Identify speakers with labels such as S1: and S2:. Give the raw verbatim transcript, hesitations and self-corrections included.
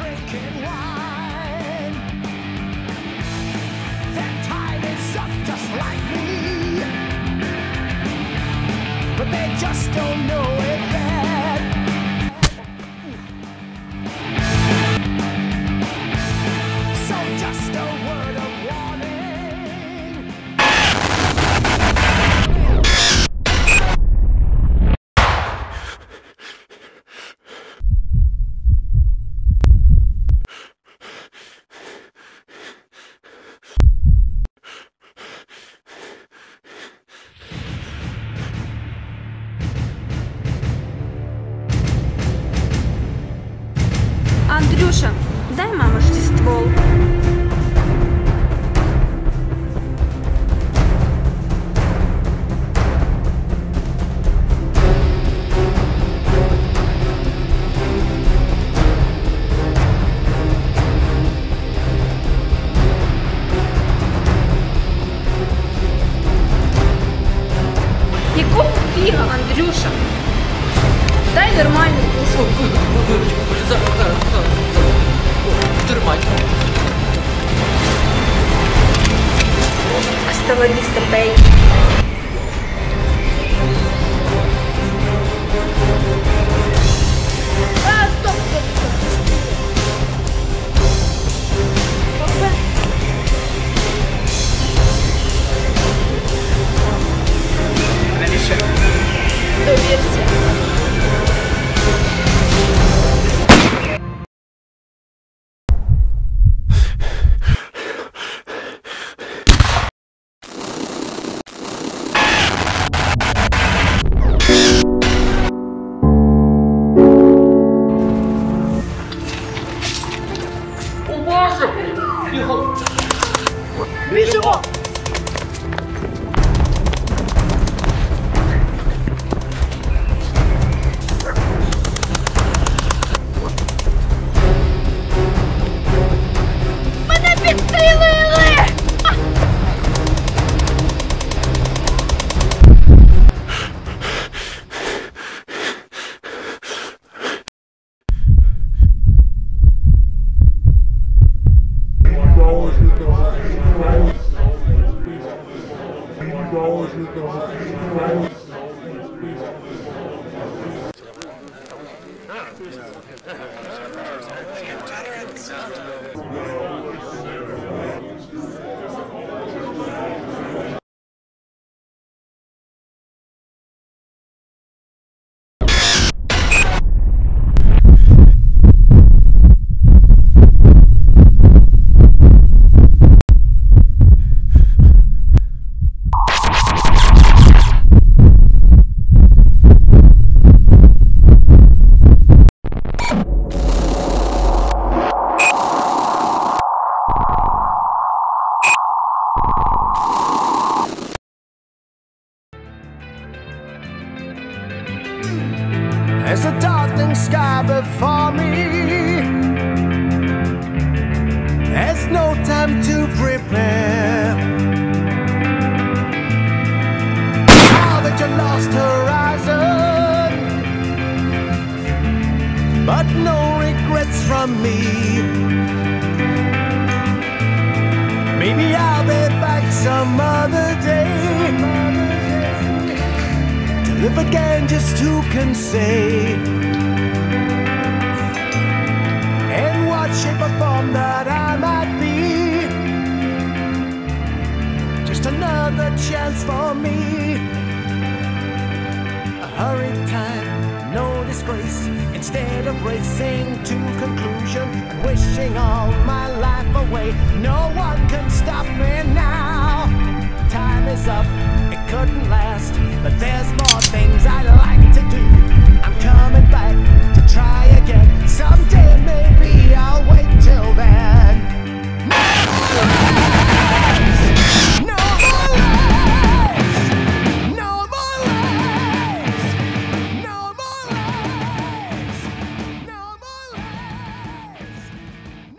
S1: drinking wine. Their time is up just like me, but they just don't know it yet. So just a word of warning.
S2: Андрюша, дай мамочці ствол. Якого фіга, Андрюша? Дай нормальну душу.
S3: Зараз, зараз, зараз. Тримай.
S2: Hasta la vista, baby. А, стоп, стоп, стоп. Опа.
S3: Навіщо?
S2: Довірся.
S3: Біжимо!
S2: Мене підстрілили!
S1: There's a darkening sky before me. There's no time to prepare. Now that you lost horizon, but no regrets from me. Maybe I'll be back some other day. Live again, just who can say? In what shape or form that I might be, just another chance for me. A hurried time, no disgrace. Instead of racing to conclusion and wishing all my life away, no one can stop me now. Time is up, it couldn't last, but there's more things I'd like to do. I'm coming back.